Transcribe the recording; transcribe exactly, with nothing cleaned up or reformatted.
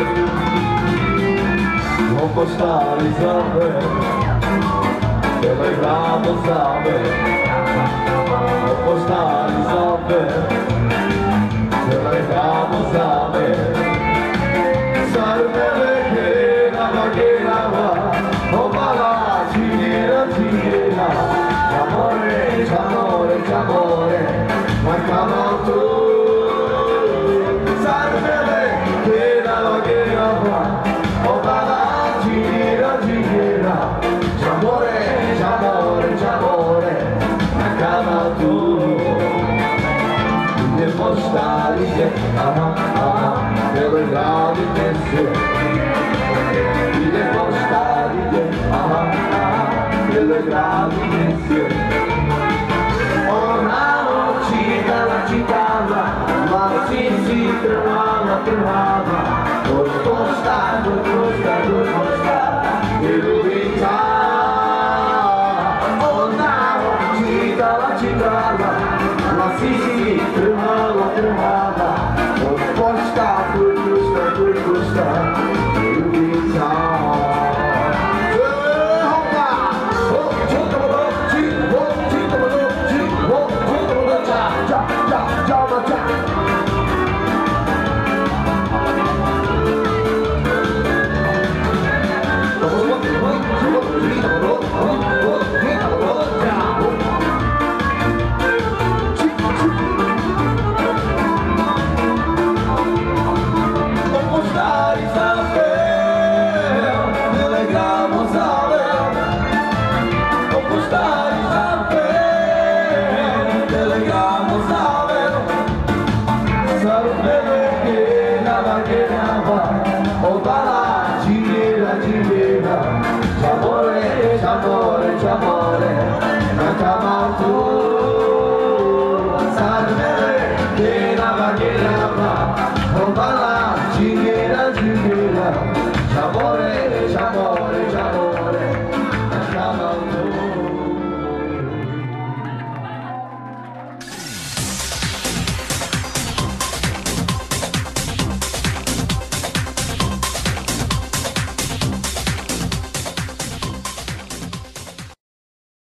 Vou postar e saber, telegramo saber. Vou postar e saber, telegramo saber. Sarmele que na vaqueira o bala gira gira. Amore, amore, amore, marcava tu. Sarmele que na vaqueira o bala gira gira. Amore, amore, amore, marcava tu. De postar e ah ah, pelo grau de descer. E de postar e ah ah, pelo grau de descer. Ona noite ela ficava, mas se se tremava, tremava. Por postar, por postar, por postar, pelo gritar. Ona noite ela ficava, mas se se tremava, tremava. Por postar, por postar, por postar, pelo gritar. Telegramo saber, saber.